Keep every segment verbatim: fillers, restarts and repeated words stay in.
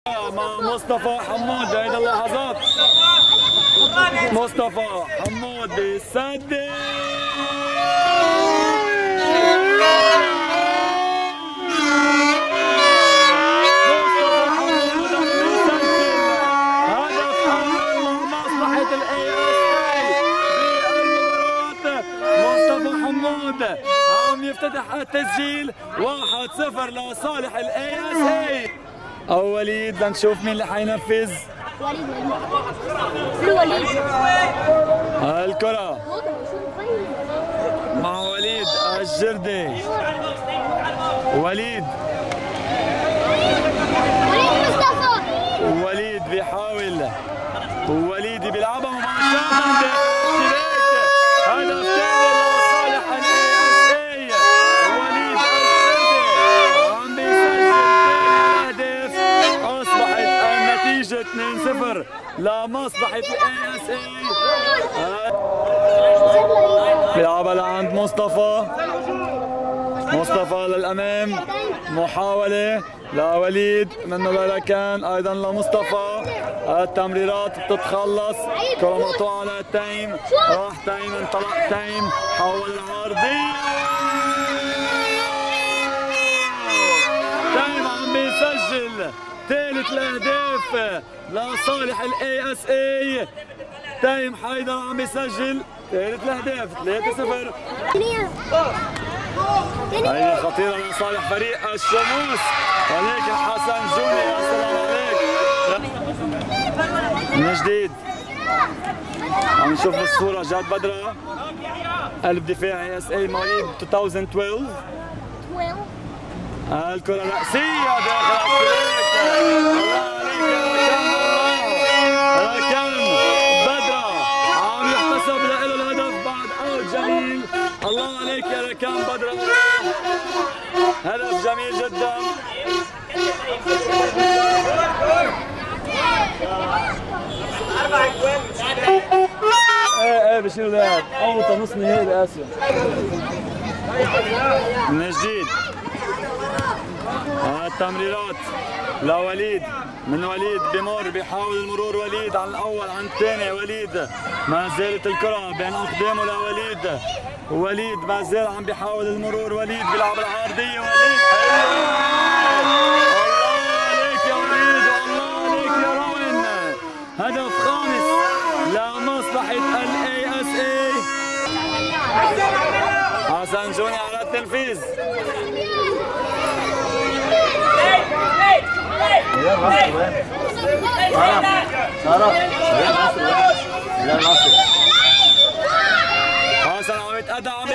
مع مصطفى حمود بهيدي اللحظات. مصطفى حمود بيسدد عم يفتتح التسجيل واحد صفر لصالح الاي اس اي. او وليد لنشوف مين اللي حينفذ. وليد وليد الكرة مع وليد الجردي. وليد وليد مصطفى وليد بيحاول. وليد بيلعبها مباشرة. هدف ثاني لصالح الاي اس اي. وليد الجردي عم بيسجل ثاني اهداف. اصبحت النتيجة اثنين صفر لمصلحة الاي اس اي. بيلعبها لعند مصطفى. مصطفى للامام. محاولة لوليد منه لركان ايضا لمصطفى. التمريرات بتتخلص. كرة مقطوعة لتيم. راح تيم انطلق تيم. حول العرضية. تيم عم بيسجل ثالث الاهداف لصالح الاي اس اي. تيم حيدر عم بيسجل ثالث الاهداف. ثلاثة صفر. هي خطيرة لصالح فريق الشموس. ولكن حسن جوني يا سلام عليك. من جديد عم نشوف بالصورة جاد بدرة قلب دفاعي اس اي مواليد ألفين واثناشر. الكرة رأسية داخل الشباك. الله عليك يا ركان. ركان بدرة عم يحتسب له الهدف بعد اوت جميل. الله عليك يا ركان بدرة. هدف جميل جدا. اربع اجوال ايه ايه بشير لاعب اوطى نص نهائي باسيا. من جديد التمريرات لوليد. من وليد بمر بيحاول المرور. وليد عن الاول عن الثاني. وليد ما زالت الكرة بين اقدامه لوليد. وليد ما زال عم بيحاول المرور. وليد بيلعب العرضية. وليد الله عليك يا وليد. والله عليك يا روين. هدف خامس لمصلحة الاي اس اي. حسن جوني على التنفيذ. حسن عم يتقدم. عم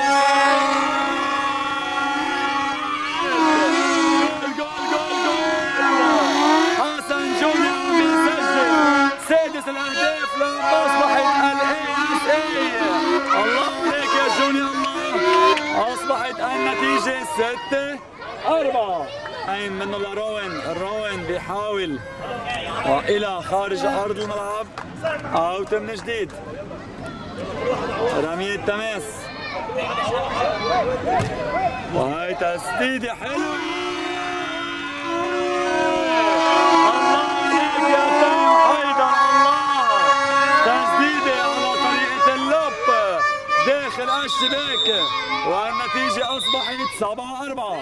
جول جول جول. حسن جوني عم يسجل سادس الاهداف لمصلحة الاي اس اي. الله عليك يا جوني الله. اصبحت النتيجة ستة أربعة. عين منه لروين. روين بيحاول والى خارج ارض الملعب. اوت من جديد. رمية تماس. وهي تسديدة حلوة. الله عليك يا تيم حيدر. الله تسديدة على طريقة اللوب داخل الشباك. والنتيجة اصبحت سبعة أربعة.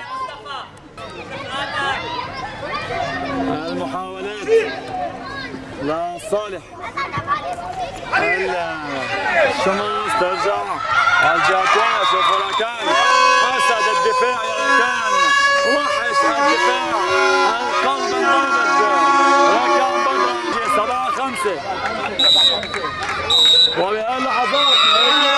المحاولات لصالح الشموس. ترجع الجاكوان. شوفوا ركان اسد الدفاع يا ركان. وحش الدفاع. القلب النابض. ركان بدر. سبعة خمسة. وبهاللحظات